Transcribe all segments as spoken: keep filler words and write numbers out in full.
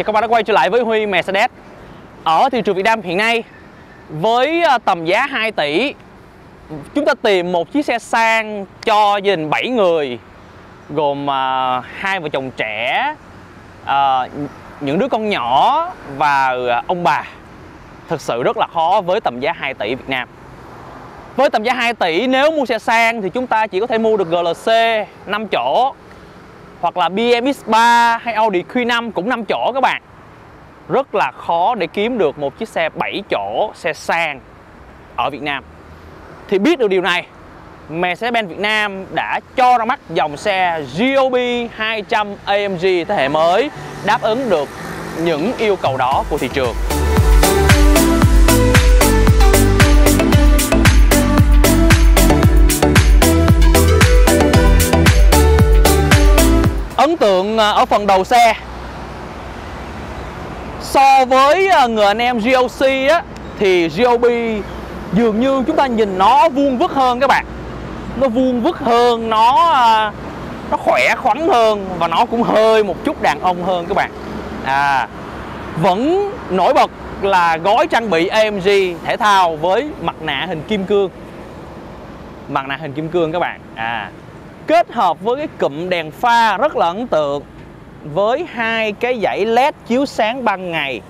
Chào các bạn đã quay trở lại với Huy Mercedes. Ở thị trường Việt Nam hiện nay, với tầm giá hai tỷ, chúng ta tìm một chiếc xe sang cho gia đình bảy người, gồm uh, hai vợ chồng trẻ, uh, những đứa con nhỏ và ông bà. Thực sự rất là khó với tầm giá hai tỷ Việt Nam. Với tầm giá hai tỷ, nếu mua xe sang thì chúng ta chỉ có thể mua được giê lờ xê năm chỗ, hoặc là bê em X ba hay Audi Q năm cũng năm chỗ các bạn. Rất là khó để kiếm được một chiếc xe bảy chỗ, xe sang ở Việt Nam. Thì biết được điều này, Mercedes-Benz Việt Nam đã cho ra mắt dòng xe giê o bê hai trăm a em giê thế hệ mới, đáp ứng được những yêu cầu đó của thị trường. Ấn tượng ở phần đầu xe, so với người anh em giê lờ xê á, thì giê o bê dường như chúng ta nhìn nó vuông vức hơn các bạn. Nó vuông vức hơn, nó nó khỏe khoắn hơn, và nó cũng hơi một chút đàn ông hơn các bạn. À, vẫn nổi bật là gói trang bị a em giê thể thao với mặt nạ hình kim cương. Mặt nạ hình kim cương các bạn. À, kết hợp với cái cụm đèn pha rất là ấn tượng, với hai cái dãy led chiếu sáng ban ngày.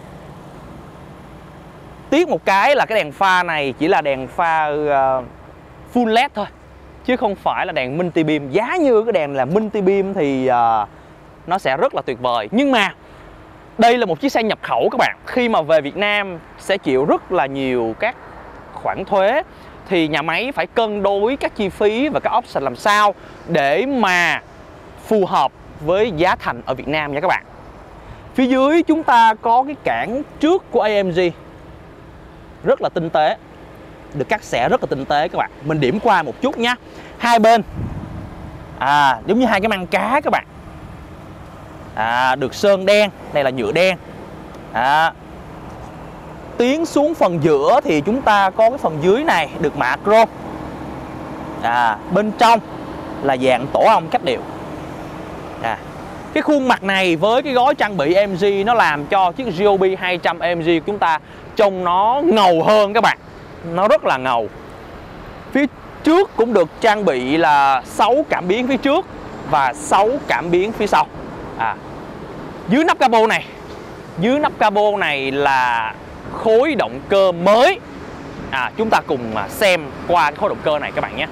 Tiếc một cái là cái đèn pha này chỉ là đèn pha uh, full led thôi, chứ không phải là đèn multi beam. Giá như cái đèn là multi beam thì uh, nó sẽ rất là tuyệt vời. Nhưng mà đây là một chiếc xe nhập khẩu các bạn. Khi mà về Việt Nam sẽ chịu rất là nhiều các khoản thuế, thì nhà máy phải cân đối các chi phí và các option làm sao để mà phù hợp với giá thành ở Việt Nam nha các bạn. Phía dưới chúng ta có cái cản trước của a em giê rất là tinh tế, được cắt xẻ rất là tinh tế các bạn. Mình điểm qua một chút nhé. Hai bên à, giống như hai cái măng cá các bạn. À, được sơn đen, đây là nhựa đen. À, tiến xuống phần giữa thì chúng ta có cái phần dưới này được mạ chrome. À, bên trong là dạng tổ ong cách điệu. À, cái khuôn mặt này với cái gói trang bị a em giê nó làm cho chiếc giê o bê hai trăm a em giê của chúng ta trông nó ngầu hơn các bạn. Nó rất là ngầu. Phía trước cũng được trang bị là sáu cảm biến phía trước và sáu cảm biến phía sau. À, dưới nắp capo này, dưới nắp capo này là khối động cơ mới. À, chúng ta cùng xem qua cái khối động cơ này các bạn nhé.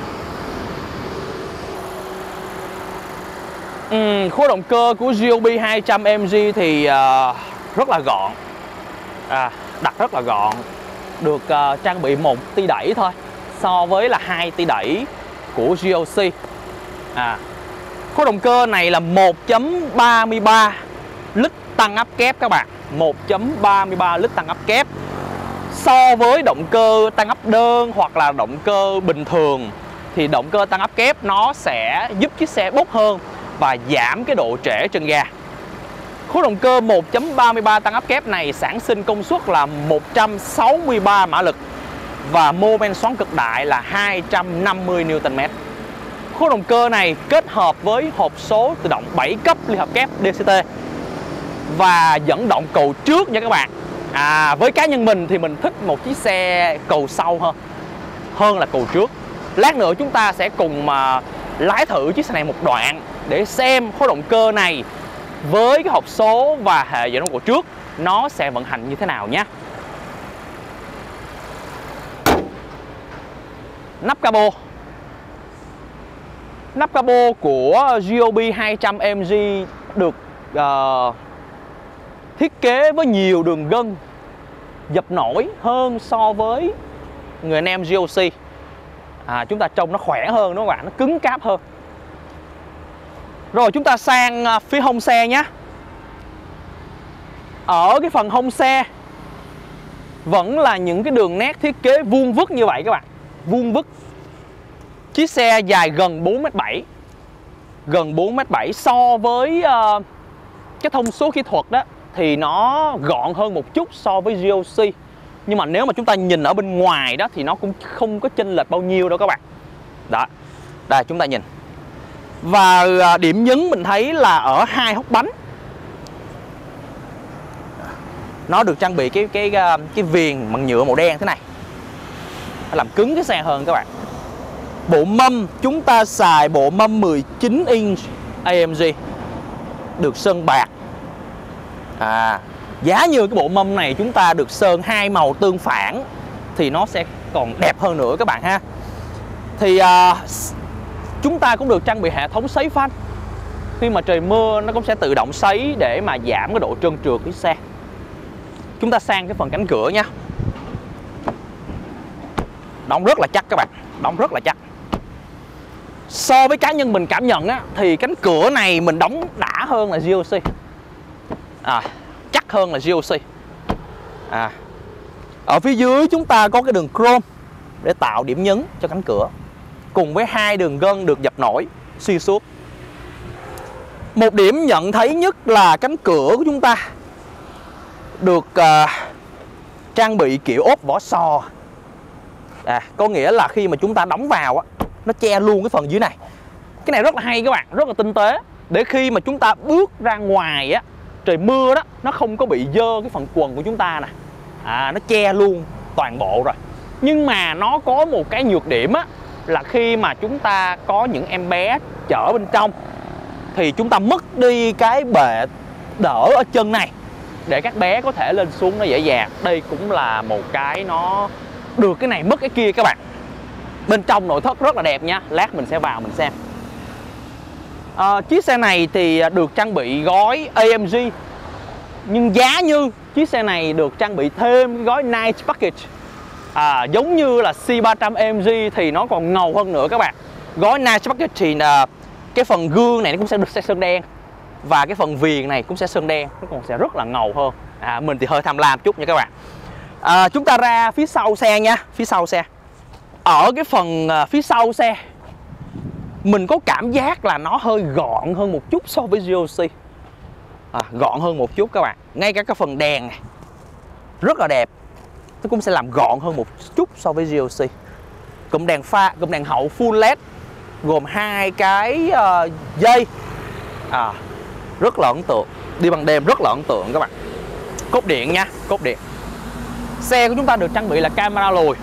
Uhm, khối động cơ của giê o bê hai trăm a em giê thì uh, rất là gọn. À, đặt rất là gọn. Được uh, trang bị một ti đẩy thôi, so với là hai ti đẩy của giê lờ xê. À, khối động cơ này là một chấm ba mươi ba lít tăng áp kép các bạn. một chấm ba mươi ba lít tăng áp kép. So với động cơ tăng áp đơn hoặc là động cơ bình thường thì động cơ tăng áp kép nó sẽ giúp chiếc xe bốc hơn và giảm cái độ trễ chân ga. Khối động cơ một chấm ba mươi ba tăng áp kép này sản sinh công suất là một trăm sáu mươi ba mã lực và mô men xoắn cực đại là hai trăm năm mươi niu tơn mét. Khối động cơ này kết hợp với hộp số tự động bảy cấp ly hợp kép đê xê tê và dẫn động cầu trước nha các bạn. À, với cá nhân mình thì mình thích một chiếc xe cầu sau hơn hơn là cầu trước. Lát nữa chúng ta sẽ cùng mà lái thử chiếc xe này một đoạn để xem khối động cơ này với cái hộp số và hệ dẫn động cầu trước nó sẽ vận hành như thế nào nhé. Nắp capo. Nắp capo của giê o bê hai trăm a em giê được uh, thiết kế với nhiều đường gân dập nổi hơn so với người anh em giê lờ xê. À, chúng ta trông nó khỏe hơn đúng không các bạn, nó cứng cáp hơn. Rồi chúng ta sang phía hông xe nhé. Ở cái phần hông xe vẫn là những cái đường nét thiết kế vuông vức như vậy các bạn. Vuông vức. Chiếc xe dài gần bốn mét bảy. Gần bốn mét bảy, so với uh, cái thông số kỹ thuật đó thì nó gọn hơn một chút so với giê lờ xê. Nhưng mà nếu mà chúng ta nhìn ở bên ngoài đó thì nó cũng không có chênh lệch bao nhiêu đâu các bạn. Đó. Đây chúng ta nhìn. Và điểm nhấn mình thấy là ở hai hốc bánh. Nó được trang bị cái cái cái viền bằng nhựa màu đen thế này, nó làm cứng cái xe hơn các bạn. Bộ mâm chúng ta xài bộ mâm mười chín inch a em giê, được sơn bạc. À, giá như cái bộ mâm này chúng ta được sơn hai màu tương phản thì nó sẽ còn đẹp hơn nữa các bạn ha. Thì à, chúng ta cũng được trang bị hệ thống sấy phanh. Khi mà trời mưa nó cũng sẽ tự động sấy để mà giảm cái độ trơn trượt của xe. Chúng ta sang cái phần cánh cửa nha. Đóng rất là chắc các bạn, đóng rất là chắc. So với cá nhân mình cảm nhận á, thì cánh cửa này mình đóng đã hơn là giê ô xê, à, chắc hơn là giê ô xê. À, ở phía dưới chúng ta có cái đường chrome để tạo điểm nhấn cho cánh cửa, cùng với hai đường gân được dập nổi xuyên suốt. Một điểm nhận thấy nhất là cánh cửa của chúng ta được uh, trang bị kiểu ốp vỏ sò. À, có nghĩa là khi mà chúng ta đóng vào á, nó che luôn cái phần dưới này. Cái này rất là hay các bạn, rất là tinh tế. Để khi mà chúng ta bước ra ngoài á, trời mưa đó, nó không có bị dơ cái phần quần của chúng ta nè. À, nó che luôn toàn bộ rồi. Nhưng mà nó có một cái nhược điểm á, là khi mà chúng ta có những em bé chở bên trong thì chúng ta mất đi cái bệ đỡ ở chân này để các bé có thể lên xuống nó dễ dàng. Đây cũng là một cái nó được cái này mất cái kia các bạn. Bên trong nội thất rất là đẹp nha, lát mình sẽ vào mình xem. À, chiếc xe này thì được trang bị gói a em giê, nhưng giá như chiếc xe này được trang bị thêm cái gói Night Package. À, giống như là C ba trăm a em giê thì nó còn ngầu hơn nữa các bạn. Gói Night Package thì uh, cái phần gương này nó cũng sẽ được sơn đen, và cái phần viền này cũng sẽ sơn đen, nó còn sẽ rất là ngầu hơn. À, mình thì hơi tham lam chút nha các bạn. À, chúng ta ra phía sau xe nha, phía sau xe. Ở cái phần uh, phía sau xe, mình có cảm giác là nó hơi gọn hơn một chút so với giê ô xê. À, gọn hơn một chút các bạn. Ngay cả cái phần đèn này rất là đẹp, nó cũng sẽ làm gọn hơn một chút so với giê ô xê. Cụm đèn pha, cụm đèn hậu full led gồm hai cái uh, dây. À, rất là ấn tượng. Đi ban đêm rất là ấn tượng các bạn. Cốt điện nha, cốt điện. Xe của chúng ta được trang bị là camera lùi.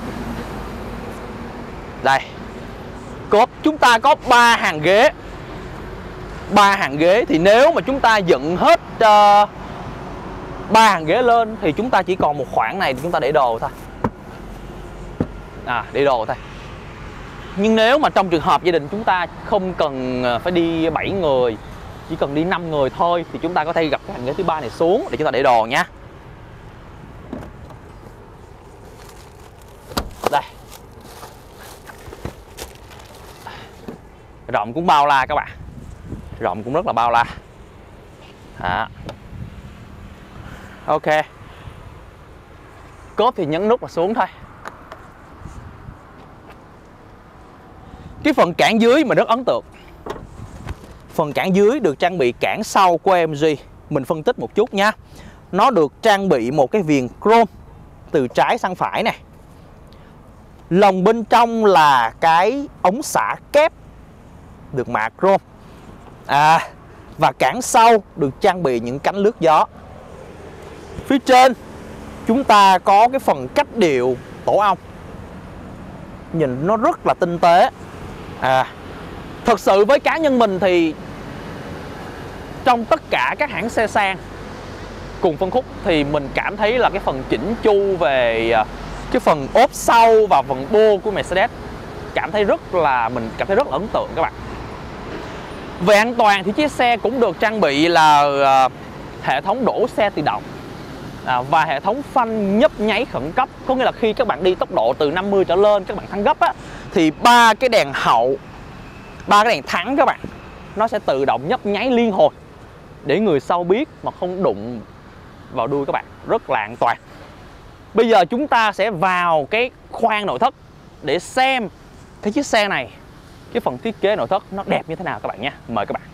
Đây. Cốp chúng ta có ba hàng ghế. ba hàng ghế thì nếu mà chúng ta dựng hết uh, ba hàng ghế lên thì chúng ta chỉ còn một khoảng này thì chúng ta để đồ thôi. À, để đồ thôi. Nhưng nếu mà trong trường hợp gia đình chúng ta không cần phải đi bảy người, chỉ cần đi năm người thôi, thì chúng ta có thể gặp cái hàng ghế thứ ba này xuống để chúng ta để đồ nha. Đây. Rộng cũng bao la các bạn. Rộng cũng rất là bao la. À. Ok. Cốp thì nhấn nút và xuống thôi. Cái phần cản dưới mình rất ấn tượng. Phần cản dưới được trang bị cản sau của a em giê. Mình phân tích một chút nha. Nó được trang bị một cái viền chrome từ trái sang phải này. Lồng bên trong là cái ống xả kép được mạ chrome. À, và cản sau được trang bị những cánh lướt gió. Phía trên chúng ta có cái phần cách điệu tổ ong. Nhìn nó rất là tinh tế. À, thật sự với cá nhân mình thì trong tất cả các hãng xe sang cùng phân khúc thì mình cảm thấy là cái phần chỉnh chu về cái phần ốp sau và phần bô của Mercedes cảm thấy rất là mình cảm thấy rất là ấn tượng các bạn. Về an toàn thì chiếc xe cũng được trang bị là uh, hệ thống đổ xe tự động à, và hệ thống phanh nhấp nháy khẩn cấp. Có nghĩa là khi các bạn đi tốc độ từ năm mươi trở lên, các bạn thắng gấp á, thì ba cái đèn hậu, ba cái đèn thắng các bạn, nó sẽ tự động nhấp nháy liên hồi để người sau biết mà không đụng vào đuôi các bạn. Rất là an toàn. Bây giờ chúng ta sẽ vào cái khoang nội thất để xem cái chiếc xe này, cái phần thiết kế nội thất nó đẹp như thế nào các bạn nhé. Mời các bạn.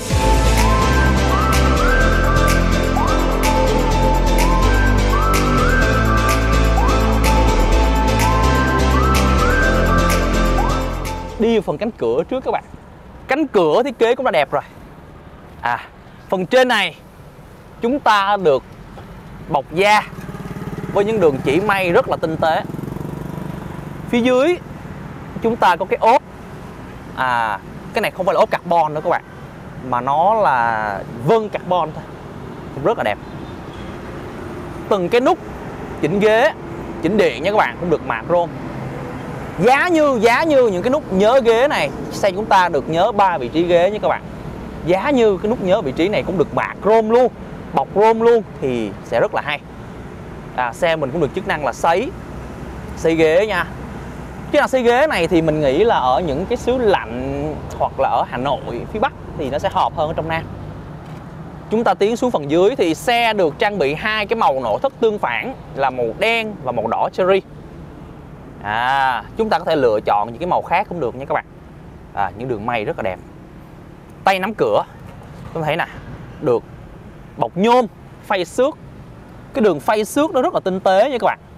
Đi vào phần cánh cửa trước các bạn. Cánh cửa thiết kế cũng đã đẹp rồi. À, phần trên này chúng ta được bọc da với những đường chỉ may rất là tinh tế. Phía dưới chúng ta có cái ốp, à cái này không phải là ốp carbon nữa các bạn, mà nó là vân carbon thôi, cũng rất là đẹp. Từng cái nút chỉnh ghế, chỉnh điện nha các bạn, cũng được mạ chrome. Giá như giá như những cái nút nhớ ghế này, xe chúng ta được nhớ ba vị trí ghế nha các bạn. Giá như cái nút nhớ vị trí này cũng được mạ chrome luôn, bọc chrome luôn thì sẽ rất là hay. À, xe mình cũng được chức năng là sấy sấy ghế nha. Chứ là sấy ghế này thì mình nghĩ là ở những cái xứ lạnh hoặc là ở Hà Nội phía Bắc thì nó sẽ hợp hơn ở trong Nam. Chúng ta tiến xuống phần dưới thì xe được trang bị hai cái màu nội thất tương phản là màu đen và màu đỏ cherry. À, chúng ta có thể lựa chọn những cái màu khác cũng được nha các bạn. À, những đường may rất là đẹp. Tay nắm cửa chúng ta thấy nè, được bọc nhôm, phay xước. Cái đường phay xước nó rất là tinh tế nha các bạn.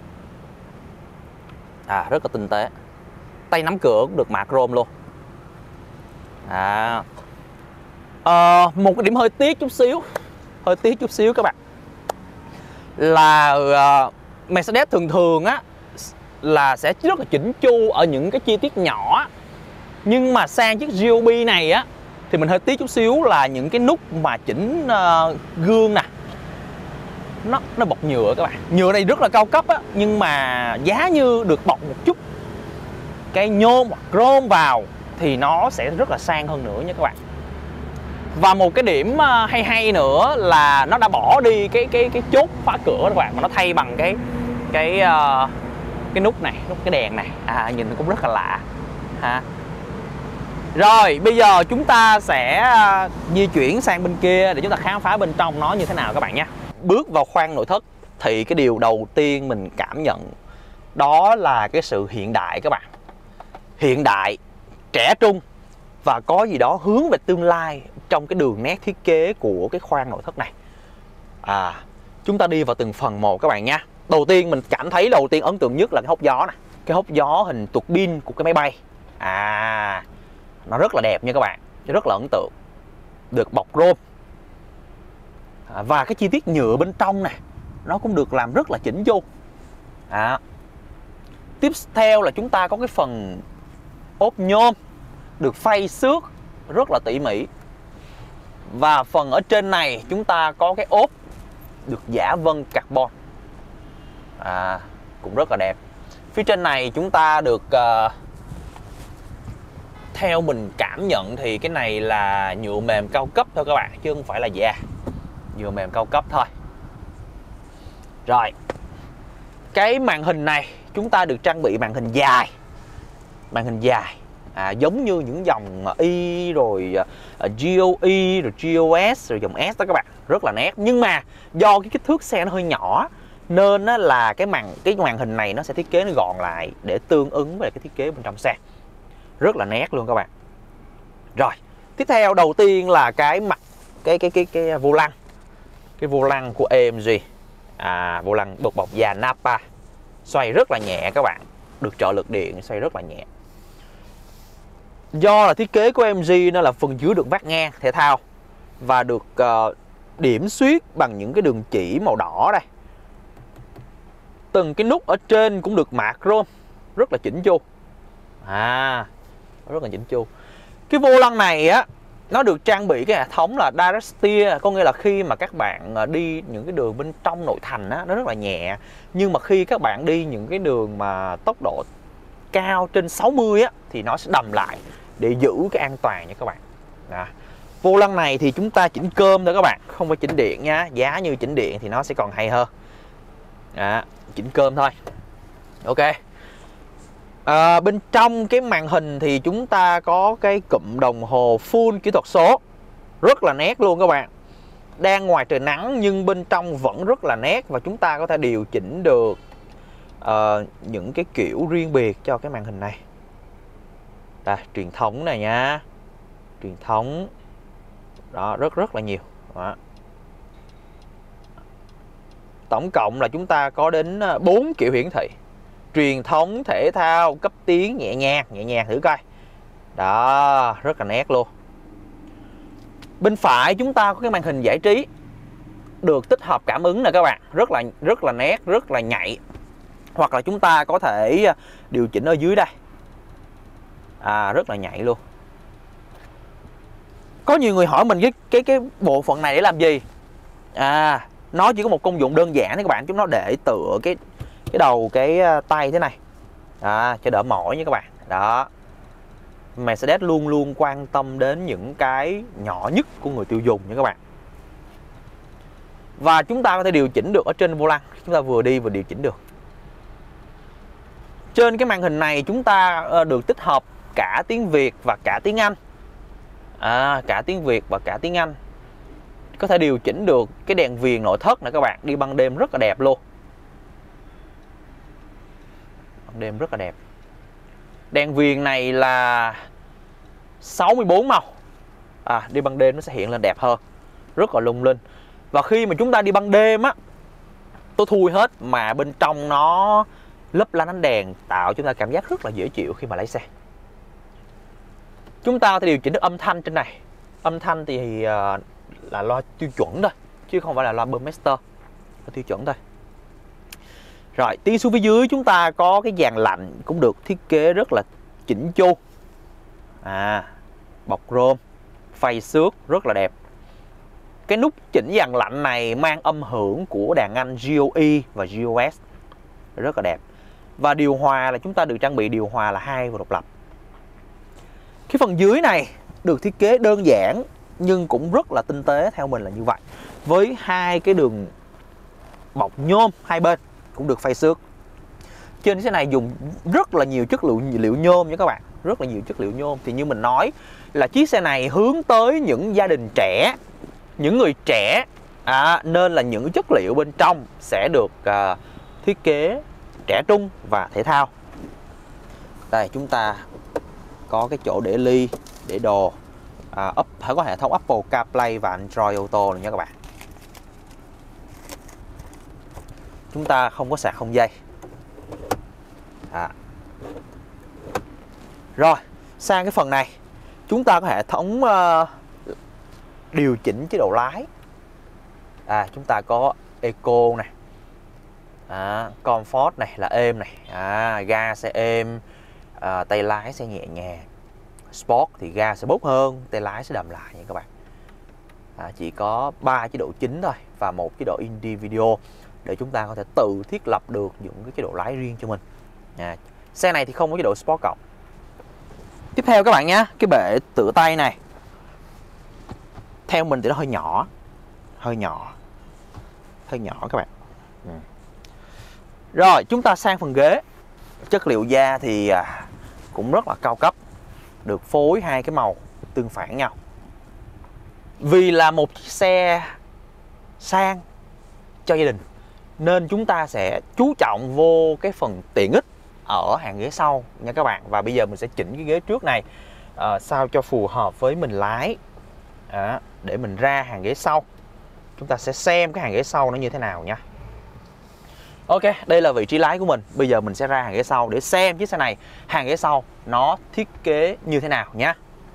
À, rất là tinh tế. Tay nắm cửa cũng được mạ chrome luôn. À, à, một cái điểm hơi tiếc chút xíu, hơi tiếc chút xíu các bạn, là uh, Mercedes thường thường á là sẽ rất là chỉnh chu ở những cái chi tiết nhỏ, nhưng mà sang chiếc giê o bê này á thì mình hơi tiếc chút xíu là những cái nút mà chỉnh uh, gương nè, nó nó bọc nhựa các bạn. Nhựa này rất là cao cấp á, nhưng mà giá như được bọc một chút cái nhôm hoặc chrome vào thì nó sẽ rất là sang hơn nữa nha các bạn. Và một cái điểm hay hay nữa là nó đã bỏ đi cái cái cái chốt khóa cửa các bạn, mà nó thay bằng cái cái uh, cái nút này, nút cái đèn này. À, nhìn cũng rất là lạ ha. Rồi bây giờ chúng ta sẽ uh, di chuyển sang bên kia để chúng ta khám phá bên trong nó như thế nào các bạn nhé. Bước vào khoang nội thất thì cái điều đầu tiên mình cảm nhận đó là cái sự hiện đại các bạn. Hiện đại, trẻ trung và có gì đó hướng về tương lai trong cái đường nét thiết kế của cái khoang nội thất này. À, chúng ta đi vào từng phần một các bạn nha. Đầu tiên mình cảm thấy đầu tiên ấn tượng nhất là cái hốc gió này. Cái hốc gió hình tuột pin của cái máy bay. À, nó rất là đẹp nha các bạn, rất là ấn tượng. Được bọc chrome. À, và cái chi tiết nhựa bên trong này nó cũng được làm rất là chỉnh chu. À, tiếp theo là chúng ta có cái phần ốp nhôm được phay xước rất là tỉ mỉ. Và phần ở trên này chúng ta có cái ốp được giả vân carbon. À, cũng rất là đẹp. Phía trên này chúng ta được uh, theo mình cảm nhận thì cái này là nhựa mềm cao cấp thôi các bạn, chứ không phải là da. Nhựa mềm cao cấp thôi. Rồi, cái màn hình này chúng ta được trang bị màn hình dài. Màn hình dài à, giống như những dòng i rồi uh, giê o e rồi giê o ét rồi dòng S đó các bạn, rất là nét. Nhưng mà do cái kích thước xe nó hơi nhỏ nên á, là cái màn cái màn hình này nó sẽ thiết kế nó gọn lại để tương ứng với cái thiết kế bên trong xe. Rất là nét luôn các bạn. Rồi, tiếp theo đầu tiên là cái mặt cái cái cái cái vô lăng. Cái vô lăng của a em giê. À, vô lăng bột bọc da Nappa. Xoay rất là nhẹ các bạn, được trợ lực điện, xoay rất là nhẹ. Do là thiết kế của a em giê nó là phần dưới được vát ngang thể thao và được uh, điểm xuyết bằng những cái đường chỉ màu đỏ đây. Từng cái nút ở trên cũng được mạ chrome, rất là chỉnh chu. À, rất là chỉnh chu. Cái vô lăng này á, nó được trang bị cái hệ thống là Direct Steer, có nghĩa là khi mà các bạn đi những cái đường bên trong nội thành á, nó rất là nhẹ. Nhưng mà khi các bạn đi những cái đường mà tốc độ cao trên sáu mươi á, thì nó sẽ đầm lại để giữ cái an toàn nha các bạn. Đó. Vô lăng này thì chúng ta chỉnh cơm thôi các bạn, không phải chỉnh điện nha. Giá như chỉnh điện thì nó sẽ còn hay hơn. Đó, chỉnh cơm thôi. Ok. À, bên trong cái màn hình thì chúng ta có cái cụm đồng hồ full kỹ thuật số, rất là nét luôn các bạn. Đang ngoài trời nắng nhưng bên trong vẫn rất là nét, và chúng ta có thể điều chỉnh được uh, những cái kiểu riêng biệt cho cái màn hình này. Đây, truyền thống này nha, truyền thống đó, rất rất là nhiều đó. Tổng cộng là chúng ta có đến bốn kiểu hiển thị: truyền thống, thể thao, cấp tiến, nhẹ nhàng. Nhẹ nhàng thử coi. Đó, rất là nét luôn. Bên phải chúng ta có cái màn hình giải trí. được tích hợp cảm ứng nè các bạn, rất là rất là nét, rất là nhạy. Hoặc là chúng ta có thể điều chỉnh ở dưới đây. À, rất là nhạy luôn. Có nhiều người hỏi mình cái cái cái bộ phận này để làm gì? À, nó chỉ có một công dụng đơn giản đấy các bạn, chúng nó để tựa cái cái đầu cái tay thế này. À, cho đỡ mỏi nha các bạn. Đó. Mercedes luôn luôn quan tâm đến những cái nhỏ nhất của người tiêu dùng nha các bạn. Và chúng ta có thể điều chỉnh được ở trên vô lăng, chúng ta vừa đi vừa điều chỉnh được. Trên cái màn hình này chúng ta được tích hợp cả tiếng Việt và cả tiếng Anh. À, cả tiếng Việt và cả tiếng Anh. Có thể điều chỉnh được cái đèn viền nội thất này các bạn, đi ban đêm rất là đẹp luôn. Ban đêm rất là đẹp. Đèn viền này là sáu mươi bốn màu. À, đi ban đêm nó sẽ hiện lên đẹp hơn, rất là lung linh. Và khi mà chúng ta đi ban đêm á, tối thui hết mà bên trong nó lấp lánh ánh đèn, tạo chúng ta cảm giác rất là dễ chịu khi mà lái xe. Chúng ta có thể điều chỉnh được âm thanh trên này. Âm thanh thì uh, là loa tiêu chuẩn thôi, chứ không phải là loa Burmester, loa tiêu chuẩn thôi. Rồi, đi xuống phía dưới chúng ta có cái dàn lạnh cũng được thiết kế rất là chỉnh chu. À, bọc chrome, phay xước rất là đẹp. Cái nút chỉnh dàn lạnh này mang âm hưởng của đàn anh giê o e và giê o ét, rất là đẹp. Và điều hòa là chúng ta được trang bị điều hòa là hai và độc lập. Cái phần dưới này được thiết kế đơn giản nhưng cũng rất là tinh tế, theo mình là như vậy. Với hai cái đường bọc nhôm hai bên cũng được phay xước. Trên xe này dùng rất là nhiều chất liệu liệu nhôm nha các bạn, rất là nhiều chất liệu nhôm. Thì như mình nói là chiếc xe này hướng tới những gia đình trẻ, những người trẻ, à, nên là những chất liệu bên trong sẽ được uh, thiết kế trẻ trung và thể thao. Đây chúng ta có cái chỗ để ly, để đồ, à, up, phải có hệ thống Apple CarPlay và Android Auto nữa nha các bạn. Chúng ta không có sạc không dây. À. Rồi, sang cái phần này chúng ta có hệ thống uh, điều chỉnh chế độ lái. À, chúng ta có Eco này, à, Comfort này là êm này, à, ga sẽ êm, à, tay lái sẽ nhẹ nhàng. Sport thì ga sẽ bốc hơn, tay lái sẽ đầm lại nha các bạn. À, chỉ có ba chế độ chính thôi và một chế độ individual để chúng ta có thể tự thiết lập được những cái chế độ lái riêng cho mình. À, xe này thì không có chế độ Sport cộng. Tiếp theo các bạn nhé, cái bệ tựa tay này theo mình thì nó hơi nhỏ, hơi nhỏ, hơi nhỏ các bạn. Ừ. Rồi chúng ta sang phần ghế. Chất liệu da thì à, cũng rất là cao cấp, được phối hai cái màu tương phản nhau. Vì là một chiếc xe sang cho gia đình nên chúng ta sẽ chú trọng vô cái phần tiện ích ở hàng ghế sau nha các bạn. Và bây giờ mình sẽ chỉnh cái ghế trước này à, sao cho phù hợp với mình lái, à, để mình ra hàng ghế sau. Chúng ta sẽ xem cái hàng ghế sau nó như thế nào nha. Ok, đây là vị trí lái của mình. Bây giờ mình sẽ ra hàng ghế sau để xem chiếc xe này hàng ghế sau nó thiết kế như thế nào nhé.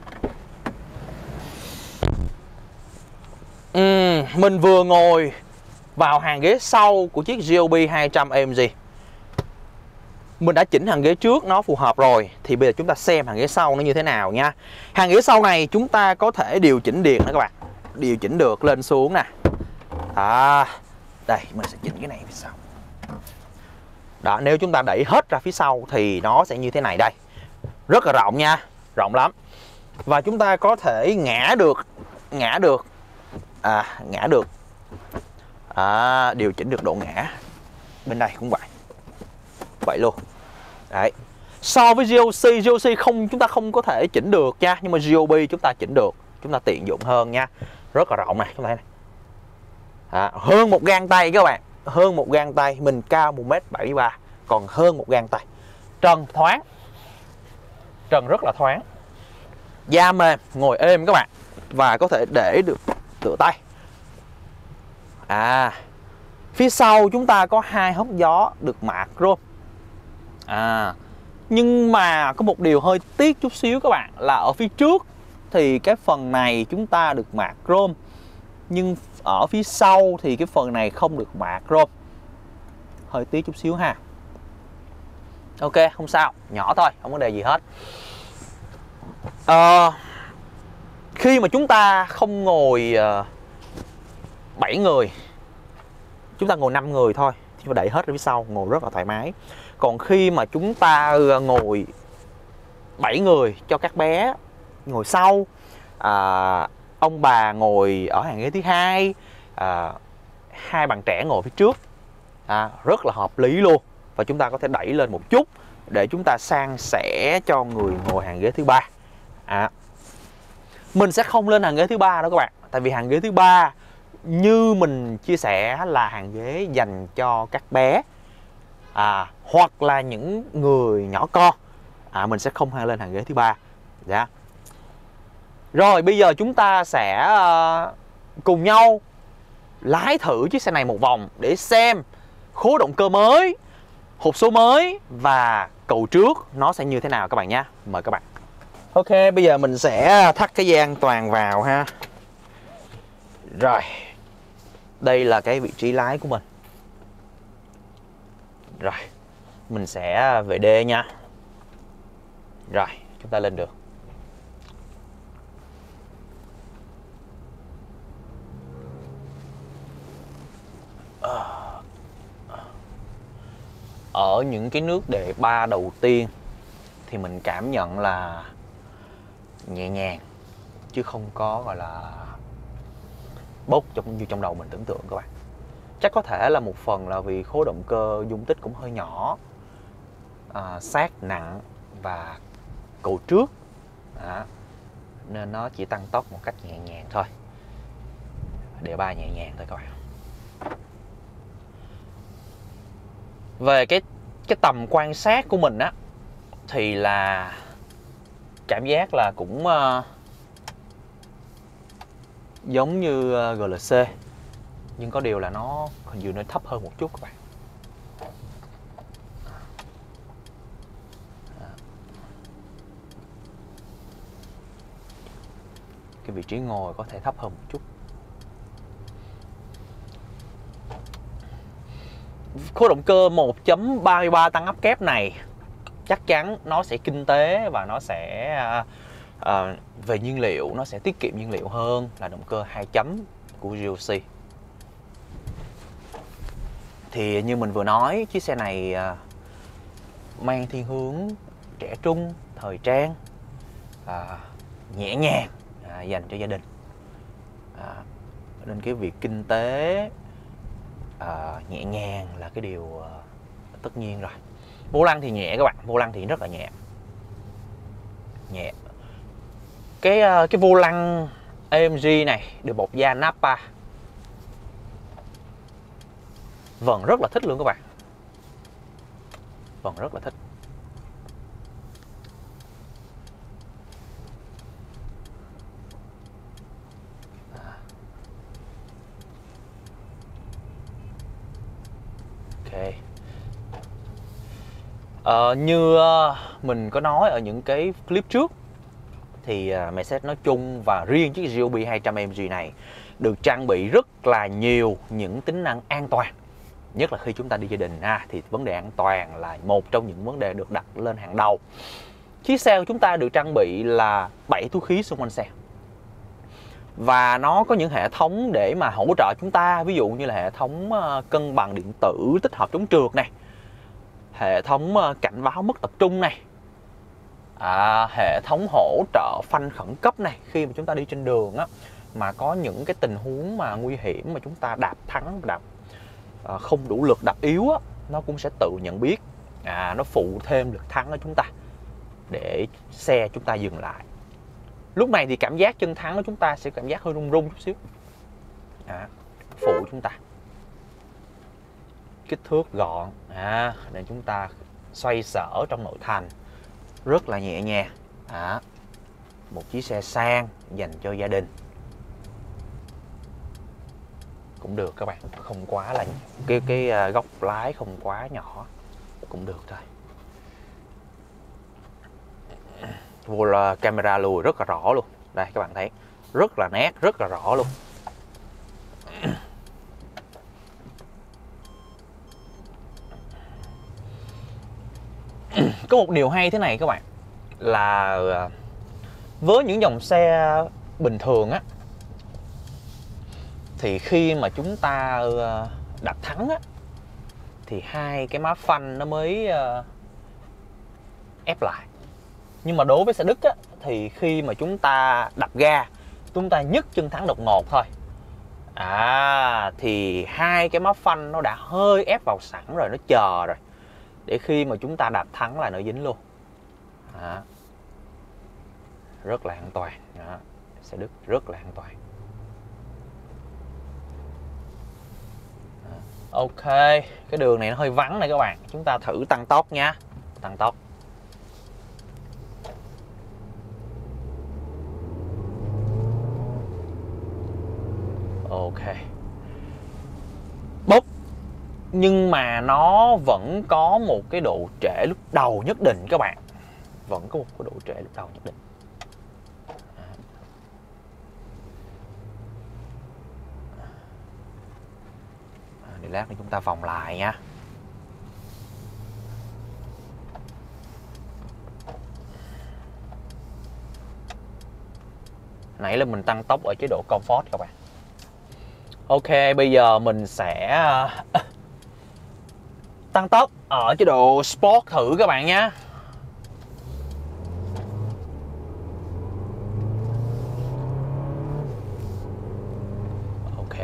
uhm, Mình vừa ngồi vào hàng ghế sau của chiếc giê o bê hai trăm a em giê. Mình đã chỉnh hàng ghế trước nó phù hợp rồi, thì bây giờ chúng ta xem hàng ghế sau nó như thế nào nha. Hàng ghế sau này chúng ta có thể điều chỉnh điện nữa các bạn. Điều chỉnh được lên xuống nè. À, đây mình sẽ chỉnh cái này phía sau. Đó, nếu chúng ta đẩy hết ra phía sau thì nó sẽ như thế này đây. Rất là rộng nha, rộng lắm. Và chúng ta có thể ngã được, ngã được, à, ngã được, à, điều chỉnh được độ ngã. Bên đây cũng vậy, vậy luôn. Đấy. So với giê o xê, giê o xê không, chúng ta không có thể chỉnh được nha, nhưng mà giê o bê chúng ta chỉnh được, chúng ta tiện dụng hơn nha. Rất là rộng này, chúng ta thấy này. À, hơn một gang tay các bạn, hơn một gang tay. Mình cao một mét bảy mươi ba, còn hơn một gang tay. Trần thoáng, trần rất là thoáng, da mềm, ngồi êm các bạn, và có thể để được tựa tay. À, phía sau chúng ta có hai hốc gió được mạ chrome. À, nhưng mà có một điều hơi tiếc chút xíu các bạn, là ở phía trước thì cái phần này chúng ta được mạ chrome, nhưng ở phía sau thì cái phần này không được mạ chrome, hơi tiếc chút xíu ha. Ok, không sao, nhỏ thôi, không vấn đề gì hết. à, Khi mà chúng ta không ngồi uh, bảy người, chúng ta ngồi năm người thôi thì chúng ta đẩy hết ở phía sau, ngồi rất là thoải mái. Còn khi mà chúng ta ngồi bảy người cho các bé ngồi sau, à, ông bà ngồi ở hàng ghế thứ hai, à, hai bạn trẻ ngồi phía trước, à, rất là hợp lý luôn. Và chúng ta có thể đẩy lên một chút để chúng ta san sẻ cho người ngồi hàng ghế thứ ba. à, Mình sẽ không lên hàng ghế thứ ba đâu các bạn, tại vì hàng ghế thứ ba như mình chia sẻ là hàng ghế dành cho các bé, à, hoặc là những người nhỏ con. à, Mình sẽ không hay lên hàng ghế thứ ba. Dạ. Rồi bây giờ chúng ta sẽ uh, cùng nhau lái thử chiếc xe này một vòng để xem khối động cơ mới, hộp số mới và cầu trước nó sẽ như thế nào các bạn nhé. Mời các bạn. Ok, bây giờ mình sẽ thắt cái dây an toàn vào ha. Rồi, đây là cái vị trí lái của mình. Rồi, mình sẽ về D nha. Rồi, chúng ta lên được. Ở những cái nước đề ba đầu tiên thì mình cảm nhận là nhẹ nhàng, chứ không có gọi là bốc trong như trong đầu mình tưởng tượng các bạn. Chắc có thể là một phần là vì khối động cơ dung tích cũng hơi nhỏ, à, sát nặng và cầu trước, à, nên nó chỉ tăng tốc một cách nhẹ nhàng thôi. Đề ba nhẹ nhàng thôi các bạn. Về cái cái tầm quan sát của mình á thì là cảm giác là cũng uh, giống như uh, giê lờ xê, nhưng có điều là nó hình như nó thấp hơn một chút các bạn. Cái vị trí ngồi có thể thấp hơn một chút. Khối động cơ một chấm ba mươi ba tăng áp kép này chắc chắn nó sẽ kinh tế và nó sẽ uh, uh, về nhiên liệu nó sẽ tiết kiệm nhiên liệu hơn là động cơ hai chấm của giê lờ xê. Thì như mình vừa nói, chiếc xe này uh, mang thiên hướng trẻ trung, thời trang, uh, nhẹ nhàng, uh, dành cho gia đình. Uh, nên cái việc kinh tế, uh, nhẹ nhàng là cái điều uh, tất nhiên rồi. Vô lăng thì nhẹ các bạn, vô lăng thì rất là nhẹ. Nhẹ. Cái uh, cái vô lăng a em giê này được bọc da Nappa. Vâng, rất là thích luôn các bạn. Vâng, rất là thích. Ok. Ờ, như mình có nói ở những cái clip trước thì Mercedes nói chung và riêng chiếc giê lờ bê hai trăm a em giê này được trang bị rất là nhiều những tính năng an toàn. Nhất là khi chúng ta đi gia đình ha, thì vấn đề an toàn là một trong những vấn đề được đặt lên hàng đầu. Chiếc xe của chúng ta được trang bị là bảy túi khí xung quanh xe. Và nó có những hệ thống để mà hỗ trợ chúng ta, ví dụ như là hệ thống cân bằng điện tử tích hợp chống trượt này, hệ thống cảnh báo mất tập trung này, à, hệ thống hỗ trợ phanh khẩn cấp này. Khi mà chúng ta đi trên đường á, mà có những cái tình huống mà nguy hiểm mà chúng ta đạp thắng, đạp à, không đủ lực, đạp yếu á, nó cũng sẽ tự nhận biết, à, nó phụ thêm lực thắng ở chúng ta để xe chúng ta dừng lại. Lúc này thì cảm giác chân thắng của chúng ta sẽ cảm giác hơi rung rung chút xíu, à, phụ chúng ta. Kích thước gọn, à, nên chúng ta xoay sở trong nội thành rất là nhẹ nhàng. À, một chiếc xe sang dành cho gia đình cũng được các bạn, không quá là cái cái góc lái không quá nhỏ cũng được thôi. Vô là camera lùi rất là rõ luôn, đây các bạn thấy rất là nét, rất là rõ luôn. Có một điều hay thế này các bạn, là với những dòng xe bình thường á, thì khi mà chúng ta đạp thắng á, thì hai cái má phanh nó mới ép lại. Nhưng mà đối với xe Đức á, thì khi mà chúng ta đạp ga, chúng ta nhấc chân thắng đột ngột thôi, à thì hai cái má phanh nó đã hơi ép vào sẵn rồi, nó chờ rồi, để khi mà chúng ta đạp thắng là nó dính luôn. Đó. Rất là an toàn. Đó. Xe Đức rất là an toàn. Đó. Ok, cái đường này nó hơi vắng này các bạn, chúng ta thử tăng tốc nha. Tăng tốc. Ok. Bốc. Nhưng mà nó vẫn có một cái độ trễ lúc đầu nhất định các bạn. Vẫn có một cái độ trễ lúc đầu nhất định. À, để lát nữa chúng ta vòng lại nha. Nãy là mình tăng tốc ở chế độ Comfort các bạn. Ok, bây giờ mình sẽ tăng tốc ở chế độ Sport thử các bạn nhé. Ok.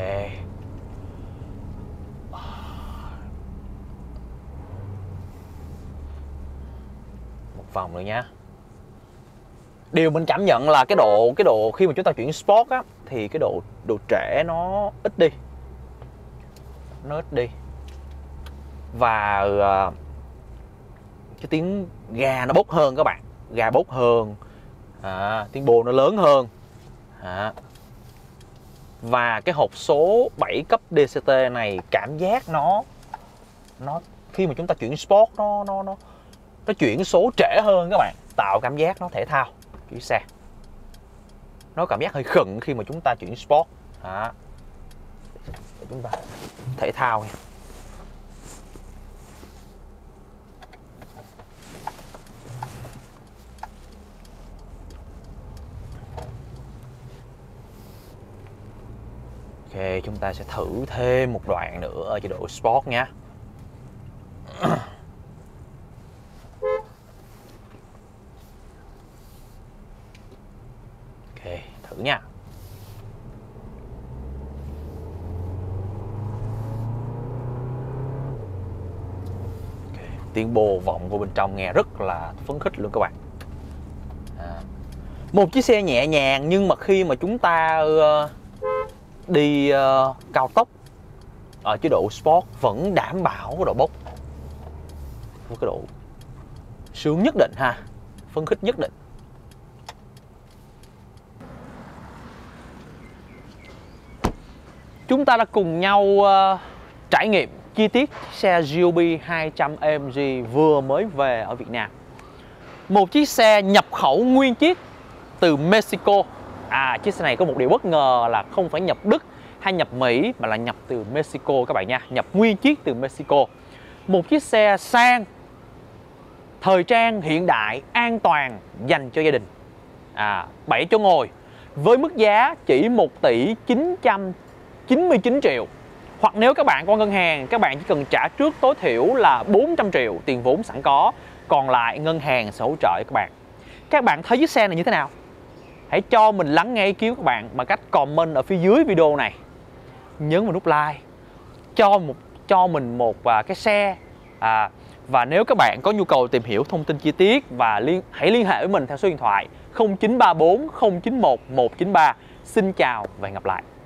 Một vòng nữa nhé. Điều mình cảm nhận là cái độ cái độ khi mà chúng ta chuyển Sport á, thì cái độ độ trễ nó ít đi. Nó ít đi. Và uh, cái tiếng ga nó bốc hơn các bạn. Ga bốc hơn. À, tiếng bô nó lớn hơn. À. Và cái hộp số bảy cấp đê xê tê này cảm giác nó nó khi mà chúng ta chuyển Sport nó nó nó nó chuyển số trễ hơn các bạn, tạo cảm giác nó thể thao kiểu xe. Nó cảm giác hơi khựng khi mà chúng ta chuyển Sport. Đó. Để chúng ta thể thao nha. Ok, chúng ta sẽ thử thêm một đoạn nữa ở chế độ Sport nha. Ok, thử nha. Okay. Tiếng bồ vọng vô bên trong nghe rất là phấn khích luôn các bạn. À. Một chiếc xe nhẹ nhàng, nhưng mà khi mà chúng ta uh, đi uh, cao tốc ở chế độ Sport vẫn đảm bảo cái độ bốc, một cái độ sướng nhất định ha, phấn khích nhất định. Chúng ta đã cùng nhau uh, trải nghiệm chi tiết xe giê lờ bê hai trăm a em giê vừa mới về ở Việt Nam. Một chiếc xe nhập khẩu nguyên chiếc từ Mexico. À, chiếc xe này có một điều bất ngờ là không phải nhập Đức hay nhập Mỹ, mà là nhập từ Mexico các bạn nha. Nhập nguyên chiếc từ Mexico. Một chiếc xe sang, thời trang, hiện đại, an toàn, dành cho gia đình. À, bảy chỗ ngồi với mức giá chỉ một tỷ chín trăm chín mươi chín triệu. Hoặc nếu các bạn qua ngân hàng, các bạn chỉ cần trả trước tối thiểu là bốn trăm triệu tiền vốn sẵn có, còn lại ngân hàng sẽ hỗ trợ các bạn. Các bạn thấy chiếc xe này như thế nào? Hãy cho mình lắng nghe ý kiến của các bạn bằng cách comment ở phía dưới video này. Nhấn vào nút like, cho một cho mình một uh, cái xe. À, và nếu các bạn có nhu cầu tìm hiểu thông tin chi tiết và liên hãy liên hệ với mình theo số điện thoại không chín ba bốn không chín một một chín ba. Xin chào và hẹn gặp lại.